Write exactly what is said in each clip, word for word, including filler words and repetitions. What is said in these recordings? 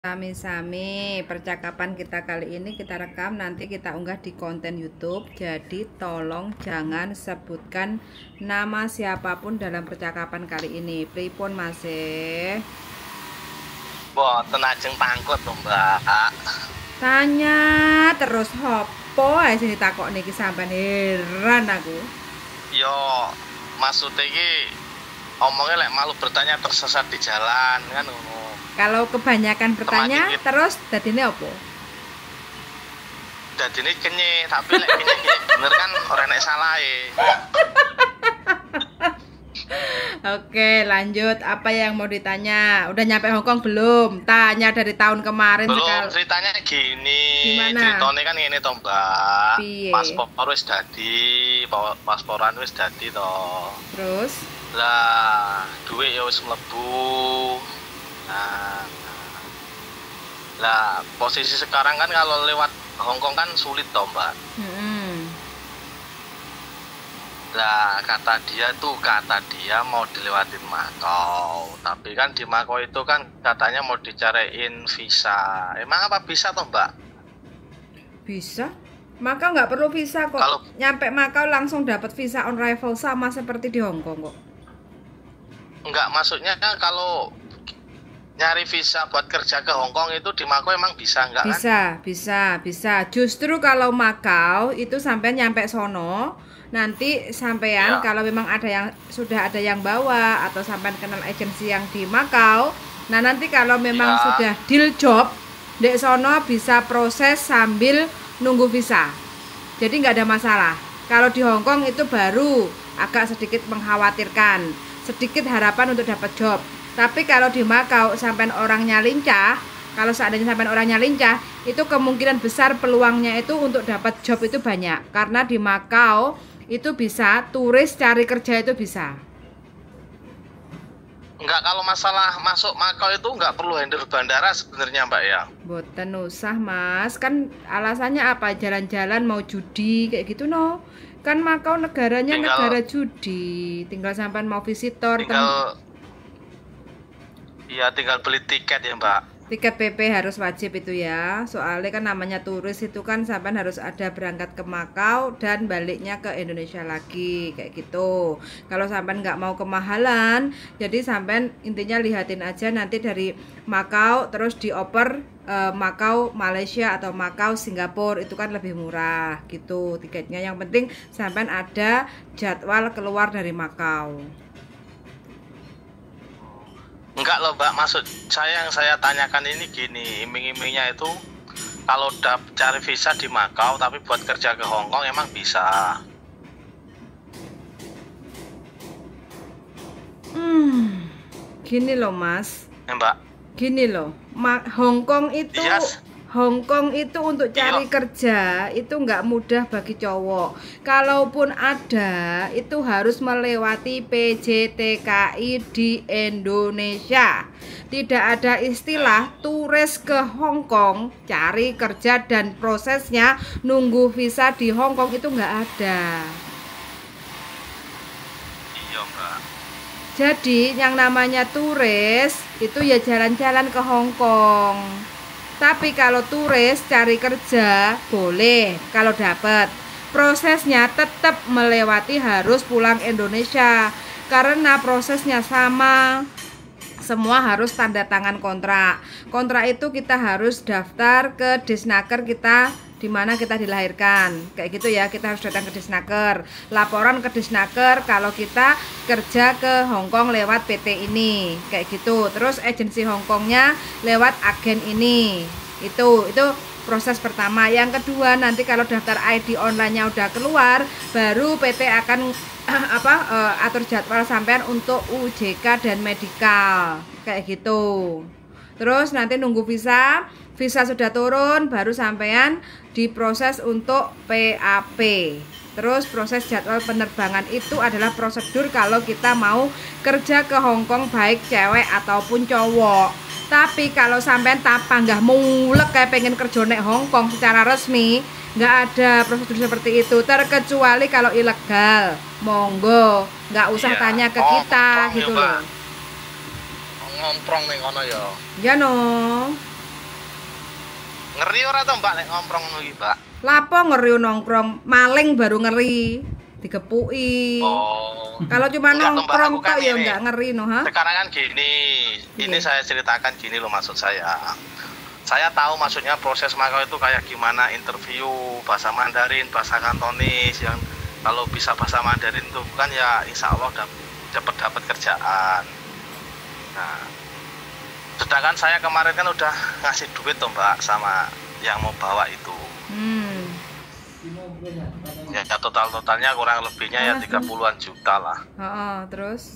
Sami-sami percakapan kita kali ini kita rekam, nanti kita unggah di konten YouTube. Jadi tolong jangan sebutkan nama siapapun dalam percakapan kali ini. Pripun masih? Boten ajeng pangkut to, Mbak. Tanya terus hopo ae sing ditakok niki sampean, heran aku. Yo, maksudnya iki omongnya lek malu bertanya tersesat di jalan kan ngono. Kalau kebanyakan bertanya Teman terus dadine opo? Dadine kenye, tapi lek kenye bener kan ora nek salahe. Oke, lanjut. Apa yang mau ditanya? Udah nyampe Hongkong belum? Tanya dari tahun kemarin. Belum, sekal... ceritanya gini. Gimana? Ceritanya kan ngene to, Mbak. Piye? Paspor wis dadi, pasporan wis dadi to. Terus? Lah, duit ya wis mlebu. Nah, lah posisi sekarang kan kalau lewat Hongkong kan sulit toh, Mbak. Hmm. Lah kata dia tuh kata dia mau dilewatin Makau, tapi kan di Makau itu kan katanya mau dicariin visa. Emang apa bisa toh, Mbak? Bisa? Makau nggak perlu visa kok. Kalau nyampe Makau langsung dapat visa on arrival sama seperti di Hongkong kok. Enggak, maksudnya kalau nyari visa buat kerja ke Hongkong itu di Makau emang bisa enggak kan? Bisa, bisa, bisa. Justru kalau Makau itu sampai nyampe sono, nanti sampean ya. Kalau memang ada yang sudah ada yang bawa atau sampean kenal agensi yang di Makau, nah nanti kalau memang ya. Sudah deal job, dek sono bisa proses sambil nunggu visa. Jadi nggak ada masalah. Kalau di Hongkong itu baru agak sedikit mengkhawatirkan, sedikit harapan untuk dapat job. Tapi kalau di Makau sampai orangnya lincah, kalau seandainya sampai orangnya lincah, itu kemungkinan besar peluangnya itu untuk dapat job itu banyak. Karena di Makau itu bisa turis cari kerja itu bisa. Enggak, kalau masalah masuk Makau itu enggak perlu handle bandara sebenarnya, Mbak ya. Boten usah, Mas. Kan alasannya apa? Jalan-jalan mau judi kayak gitu no. Kan Makau negaranya tinggal, negara judi. Tinggal sampai mau visitor tinggal kan. Iya, tinggal beli tiket ya, Mbak. Tiket P P harus wajib itu ya. Soalnya kan namanya turis itu kan sampai harus ada berangkat ke Makau dan baliknya ke Indonesia lagi kayak gitu. Kalau sampai nggak mau kemahalan, jadi sampai intinya lihatin aja nanti dari Makau terus dioper eh, Makau Malaysia atau Makau Singapura, itu kan lebih murah gitu tiketnya. Yang penting sampai ada jadwal keluar dari Makau. Enggak loh, Mbak, maksud saya yang saya tanyakan ini gini, iming-imingnya itu kalau udah cari visa di Makau tapi buat kerja ke Hongkong emang bisa. Hmm, gini loh Mas. Ya, Mbak. Gini loh, Hongkong itu yes. Hongkong itu untuk cari Iyo. kerja itu nggak mudah bagi cowok. Kalaupun ada, itu harus melewati P J T K I di Indonesia. Tidak ada istilah turis ke Hongkong cari kerja dan prosesnya nunggu visa di Hongkong, itu nggak ada. Iya, Mbak. Jadi yang namanya turis itu ya jalan-jalan ke Hongkong. Tapi kalau turis cari kerja boleh kalau dapat. Prosesnya tetap melewati harus pulang Indonesia. Karena prosesnya sama. Semua harus tanda tangan kontrak. Kontrak itu kita harus daftar ke Disnaker kita di mana kita dilahirkan. Kayak gitu ya, kita harus datang ke Disnaker. Laporan ke Disnaker kalau kita kerja ke Hongkong lewat P T ini. Kayak gitu. Terus agensi Hongkongnya lewat agen ini. Itu itu proses pertama. Yang kedua, nanti kalau daftar I D online-nya udah keluar, baru P T akan apa uh, atur jadwal sampean untuk U J K dan medikal. Kayak gitu. Terus nanti nunggu visa. Visa sudah turun, baru sampean diproses untuk P A P. Terus proses jadwal penerbangan itu adalah prosedur kalau kita mau kerja ke Hongkong, baik cewek ataupun cowok. Tapi kalau sampean tapa nggak mulek kayak pengen kerja nek Hongkong secara resmi, nggak ada prosedur seperti itu, terkecuali kalau ilegal. Monggo, nggak usah iya. tanya ke kita, gitu loh. Ngomprong nih kono ya. Ya no. Ngeri ora to Mbak nek ngomprong ngono iki, Mbak? Lapo ngeri nongkrong, maling baru ngeri, digepuki. Oh. Kalau cuma Enggak, Mbak, nongkrong aku kan kok ya ini. enggak ngeri no, ha? Sekarang kan gini, ini Iya. saya ceritakan gini loh maksud saya. Saya tahu maksudnya proses makau itu kayak gimana, interview bahasa Mandarin, bahasa Kantonis, yang kalau bisa bahasa Mandarin itu kan ya insya Allah udah cepet dapat kerjaan. Nah, sedangkan saya kemarin kan udah ngasih duit tuh Mbak sama yang mau bawa itu. Hmm. Ya total-totalnya kurang lebihnya ya tiga puluhan juta lah. Heeh, terus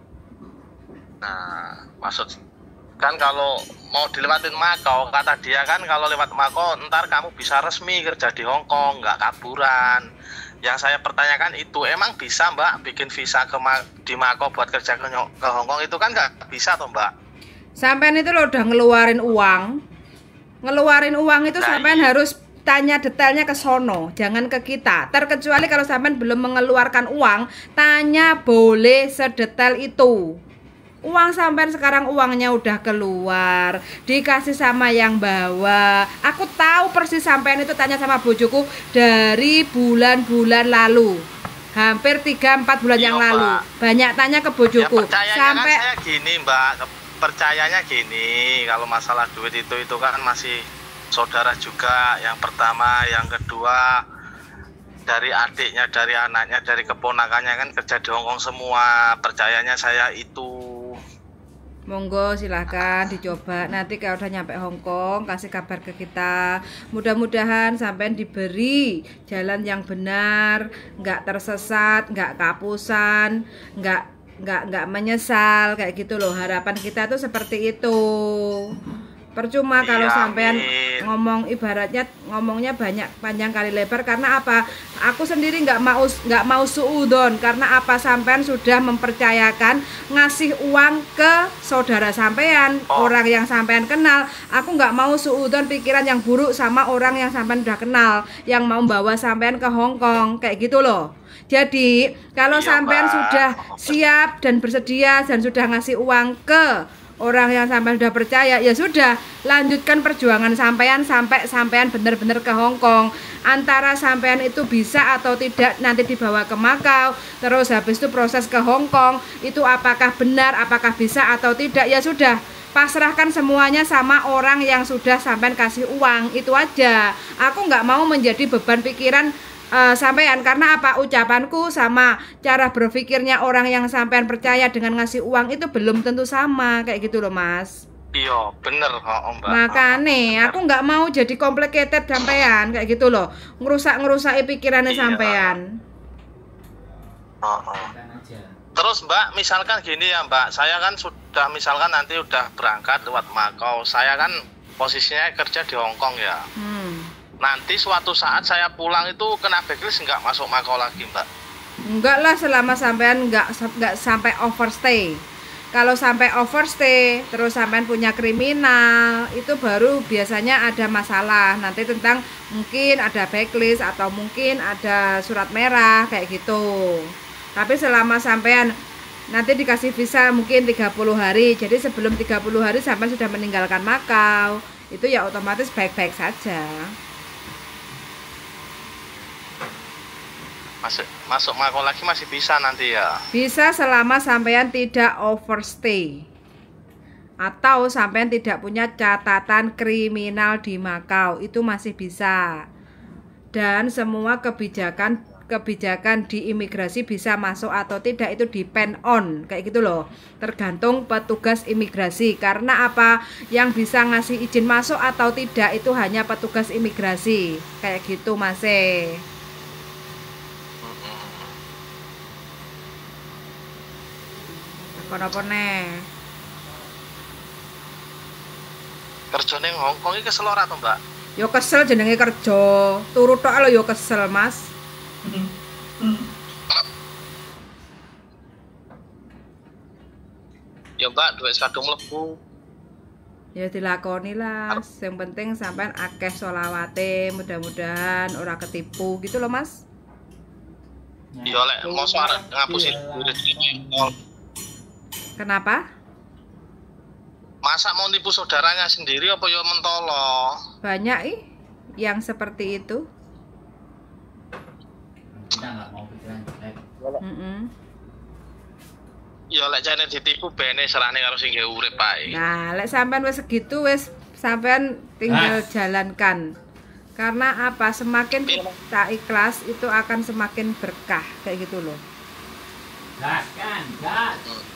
Nah, maksud kan kalau mau dilewatin Makau, kata dia kan kalau lewat Makau ntar kamu bisa resmi kerja di Hong Kong, nggak kaburan. Yang saya pertanyakan itu, emang bisa Mbak bikin visa ke Ma di Makau buat kerja ke, ke Hong Kong itu kan nggak bisa toh Mbak? sampean itu lo udah ngeluarin uang. Ngeluarin uang itu Nah, sampean iya. harus tanya detailnya ke sono, jangan ke kita. Terkecuali kalau sampean belum mengeluarkan uang, tanya boleh sedetail itu. Uang sampean sekarang uangnya udah keluar, dikasih sama yang bawa. Aku tahu persis sampean itu tanya sama bojoku dari bulan-bulan lalu. Hampir tiga empat bulan Iya, yang lalu. Mbak. Banyak tanya ke Ya bojoku. percayanya Sampai kan saya gini Mbak, Ke- percayanya gini, kalau masalah duit itu itu kan masih saudara juga, yang pertama, yang kedua dari adiknya, dari anaknya, dari keponakannya kan kerja di Hongkong semua, percayanya saya itu. monggo silahkan dicoba. Nanti kalau udah nyampe Hong Kong kasih kabar ke kita. Mudah-mudahan sampean diberi jalan yang benar, nggak tersesat, nggak kapusan, nggak nggak nggak menyesal kayak gitu loh. Harapan kita tuh seperti itu. Percuma kalau Iya, sampean amin. ngomong ibaratnya ngomongnya banyak panjang kali lebar karena apa? Aku sendiri nggak mau nggak mau suudon karena apa? Sampean sudah mempercayakan ngasih uang ke saudara sampean, Oh. orang yang sampean kenal. Aku nggak mau suudon pikiran yang buruk sama orang yang sampean udah kenal, yang mau bawa sampean ke Hong Kong kayak gitu loh. Jadi kalau Iya, sampean Mbak. sudah siap dan bersedia dan sudah ngasih uang ke orang yang sampean sudah percaya, ya sudah lanjutkan perjuangan sampean sampai sampean benar-benar ke Hong Kong. Antara sampean itu bisa atau tidak nanti dibawa ke Makau, terus habis itu proses ke Hong Kong itu apakah benar, apakah bisa atau tidak, ya sudah pasrahkan semuanya sama orang yang sudah sampean kasih uang. Itu aja. Aku nggak mau menjadi beban pikiran Uh, sampean karena apa, ucapanku sama cara berpikirnya orang yang sampean percaya dengan ngasih uang itu belum tentu sama kayak gitu loh Mas. Iya, bener oh, Mbak. Makane aku nggak mau jadi complicated sampean kayak gitu loh, ngerusak-ngerusak pikirannya Iya. sampean. Oh, oh. Terus Mbak, misalkan gini ya Mbak, saya kan sudah misalkan nanti udah berangkat lewat Makau, saya kan posisinya kerja di Hong Kong ya. Hmm. Nanti suatu saat saya pulang itu kena blacklist nggak masuk Makau lagi Mbak? Enggak lah, selama sampean nggak nggak sampai overstay. Kalau sampai overstay terus sampean punya kriminal, itu baru biasanya ada masalah nanti tentang mungkin ada blacklist atau mungkin ada surat merah kayak gitu. Tapi selama sampean nanti dikasih visa mungkin tiga puluh hari, jadi sebelum tiga puluh hari sampean sudah meninggalkan Makau, itu ya otomatis baik-baik saja. Masuk masuk Makau lagi masih bisa nanti ya? Bisa selama sampean tidak overstay atau sampean tidak punya catatan kriminal di Makau, itu masih bisa. Dan semua kebijakan kebijakan di imigrasi bisa masuk atau tidak itu depend on kayak gitu loh, tergantung petugas imigrasi. Karena apa, yang bisa ngasih izin masuk atau tidak itu hanya petugas imigrasi kayak gitu Mas. Kenapa nih? Kerja ning Hong Kong iki kesel ora to Mbak? Yo kesel jenenge kerja, turu tok lho yo kesel Mas. Ya Mbak, duit kadung mlebu. Ya dilakoni lah, yang penting sampean akeh sholawate, mudah-mudahan ora ketipu gitu loh Mas. Ya lek mosok arep ngapusin duit iki. Kenapa? Masa mau nipu saudaranya sendiri apa ya mentolo? Banyak ih yang seperti itu. Kita nggak mau pikiran jelek. Mm -mm. Ya lek jane ditipu bene serane karo sing gawe urip ae. Nah, lek sampean wis segitu wis sampean tinggal Mas. jalankan. Karena apa? Semakin kita ikhlas itu akan semakin berkah kayak gitu loh. Gas kan, gas.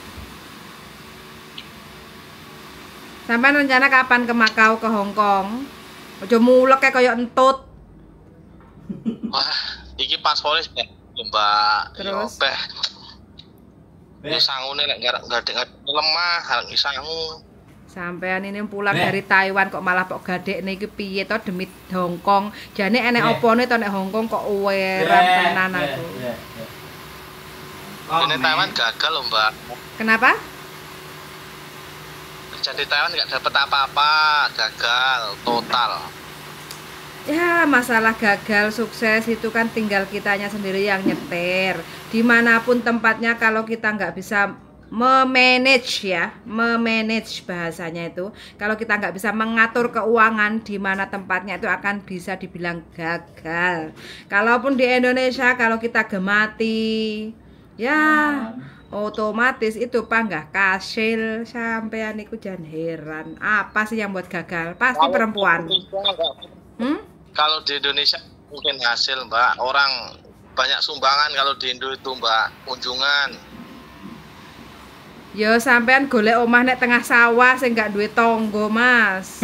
Sampean rencana kapan ke Makau, ke Hong Kong? Ojo mulek kayak koyo entut. Wah, iki paspore ya, Mbak. Terus? Yo, beh. Yo sangune lek enggak enggak lemah, harang isangu. Sampean ini pulang Beh. dari Taiwan kok malah kok gadekne iki piye to demi Hong Kong. Jane enek Beh. opone to nek Hong Kong kok uweran tenan aku. Ini Taiwan gagal loh, Mbak. Kenapa? Jadi Taiwan nggak dapat apa-apa, gagal total. Ya masalah gagal sukses itu kan tinggal kitanya sendiri yang nyetir. Dimanapun tempatnya kalau kita nggak bisa memanage ya, memanage bahasanya itu. Kalau kita nggak bisa mengatur keuangan di mana tempatnya itu akan bisa dibilang gagal. Kalaupun di Indonesia kalau kita gemati, ya otomatis itu panggah kasil sampean iku jangan heran. Apa sih yang buat gagal? Pasti perempuan. Hmm? Kalau di Indonesia mungkin hasil, Mbak. Orang banyak sumbangan kalau di Indo itu, Mbak, kunjungan. Yo sampean golek omah nek tengah sawah sing gak duwe tangga, Mas.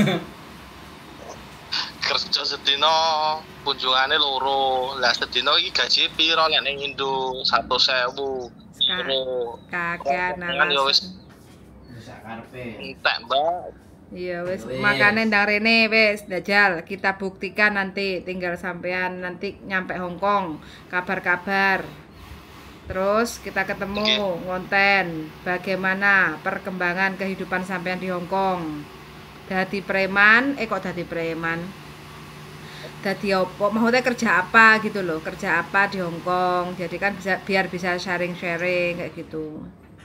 Kerja sedino kunjungane loro. Lah sedino iki gaji piro nek ning Indo? seratus ribu. Kakean Kan ya wis alasan. Rusak karpe. entek, Mbak. Iya wis Wis. makane ndang rene wis dajal kita buktikan nanti tinggal sampean nanti nyampe Hong Kong kabar-kabar. Terus kita ketemu Oke. ngonten bagaimana perkembangan kehidupan sampean di Hong Kong. Dadi preman, eh kok dadi preman? Dadi opo? Maksudnya kerja apa gitu loh, kerja apa di Hong Kong. Jadi kan bisa biar bisa sharing-sharing kayak gitu.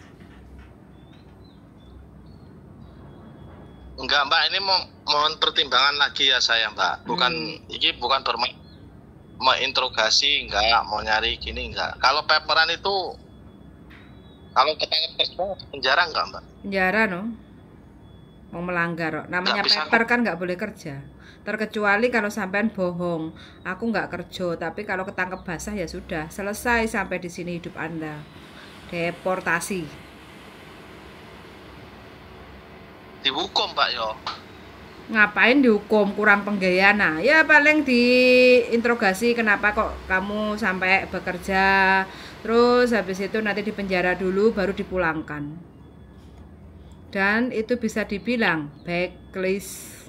Enggak, Mbak, ini mau mohon pertimbangan lagi ya saya, Mbak. Bukan Hmm. ini bukan bermain menginterogasi, enggak mau nyari gini, enggak. Kalau paperan itu kalau ketangkep kerja penjara enggak, Mbak? Penjara no, mau melanggar kok. Namanya Nggak bisa. paper kan nggak boleh kerja. Terkecuali kalau sampean bohong, aku nggak kerja. Tapi kalau ketangkep basah ya sudah, selesai sampai di sini hidup Anda. Deportasi. Dihukum, Mbak, yo. Ngapain dihukum kurang penggayaan? Nah, ya paling diinterogasi kenapa kok kamu sampai bekerja. Terus habis itu nanti dipenjara dulu baru dipulangkan. Dan itu bisa dibilang backlist.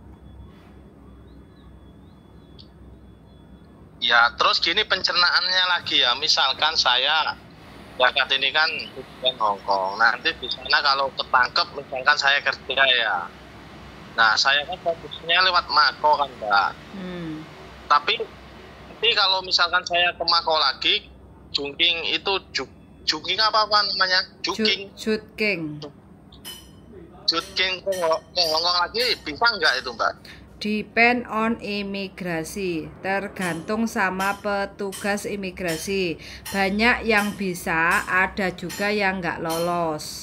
Ya, terus gini pencernaannya lagi ya. Misalkan saya berangkat ini kan tujuan Hong Kong. Nanti di sana kalau ketangkep misalkan saya kerja ya. Nah, saya kan fokusnya lewat Mako kan, Mbak. Hmm. Tapi tapi kalau misalkan saya ke Mako lagi, Jungking itu juk, Jungking apa apa namanya? Juking. Shoot King. Jungking ke, ke Hong Kong lagi bisa nggak itu, Mbak? Depend on imigrasi, tergantung sama petugas imigrasi. Banyak yang bisa, ada juga yang nggak lolos.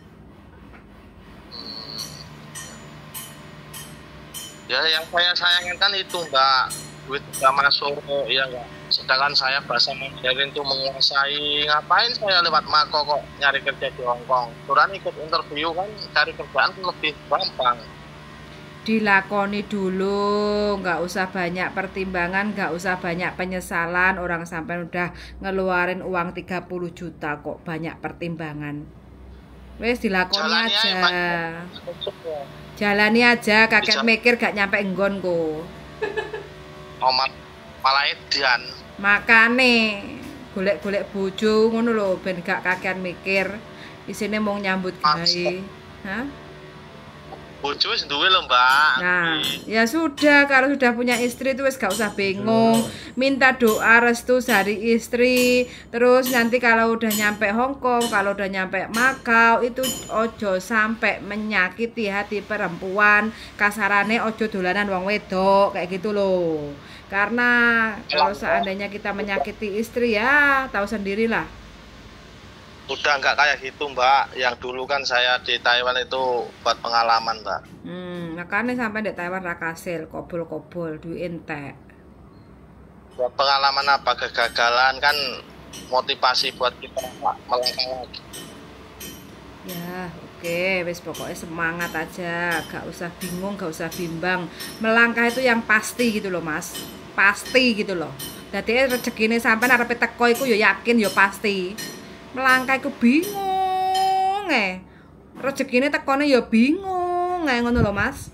Ya yang saya sayangkan itu, Mbak, duit nggak masuk ya nggak. Sedangkan saya bahasa Mandarin itu menguasai, ngapain saya lewat Mako kok nyari kerja di Hong Kong? Kurang ikut interview kan cari kerjaan lebih gampang. Dilakoni dulu, nggak usah banyak pertimbangan, nggak usah banyak penyesalan. Orang sampai udah ngeluarin uang tiga puluh juta kok banyak pertimbangan. Wes dilakoni Jalani aja. aja, Jalani aja, kakek Bisa. mikir gak nyampe enggon kok. Oh, mal- malah edan. Makane golek-golek bojo ngono lho ben gak kakean mikir. Isine mung nyambut gawe. Maksud- Hah? Bojo wis duwe lho, Mbak. Nah, ya sudah, kalau sudah punya istri itu wis gak usah bingung. Minta doa restu dari istri. Terus nanti kalau udah nyampe Hong Kong, kalau udah nyampe Makau, itu ojo sampai menyakiti hati perempuan. Kasarane ojo dolanan wong wedok, kayak gitu loh. Karena kalau seandainya kita menyakiti istri ya, tahu sendirilah. Udah nggak kayak gitu, Mbak. Yang dulu kan saya di Taiwan itu buat pengalaman, Mbak. Hmm, makanya sampai di Taiwan ra kasil, kobol-kobol, duit entek. Buat pengalaman apa, kegagalan kan motivasi buat kita melangkah lagi. Ya, oke, wis pokoknya semangat aja, gak usah bingung, gak usah bimbang. Melangkah itu yang pasti gitu loh, Mas. Pasti gitu loh. Dadi rezekine sampean arepe teko iku ya yakin ya pasti. Melangkah iku bingung eh. Rezekine tekone ya bingung eh ngono lho, Mas.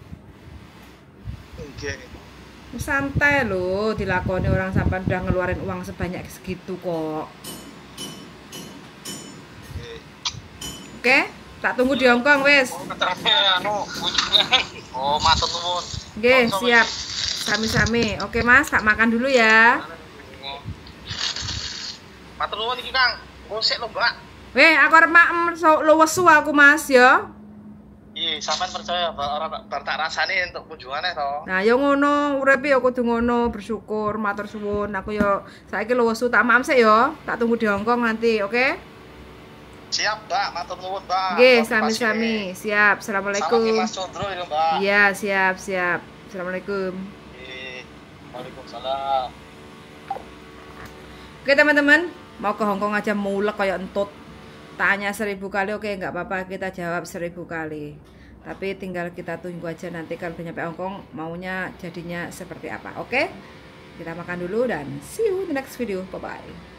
Oke. Santai loh dilakoni orang sampai udah ngeluarin uang sebanyak segitu kok. Oke, tak tunggu di Hong Kong wes. Oh, matur nuwun. Oke, siap. Sami-sami. Oke, Mas, tak makan dulu ya. Matur nuwun iki, Kang. Gosek lho, Mbak. Weh, aku arep maem lu wesu aku, Mas, ya. Iya, sampean percaya Mbak, ora bar tak rasani untuk kunjungane to. Nah, ya ngono, uripe ya kudu ngono, bersyukur, matur suwun. Aku ya saiki lu wesu tak maem sik ya. Tak tunggu di Hong Kong nanti, oke? Siap, Mbak. Matur nuwun, Mbak. Nggih, sami-sami. Siap. Assalamualaikum. Salam Mas Condro ya, Mbak. Iya, siap, siap. Assalamualaikum. Nggih. Waalaikumsalam. Oke, teman-teman. Mau ke Hong Kong aja mulek kayak entut. Tanya seribu kali, oke nggak apa-apa, kita jawab seribu kali. Tapi tinggal kita tunggu aja nanti kalau udah nyampe Hong Kong maunya jadinya seperti apa, oke? Kita makan dulu dan see you in the next video, bye bye.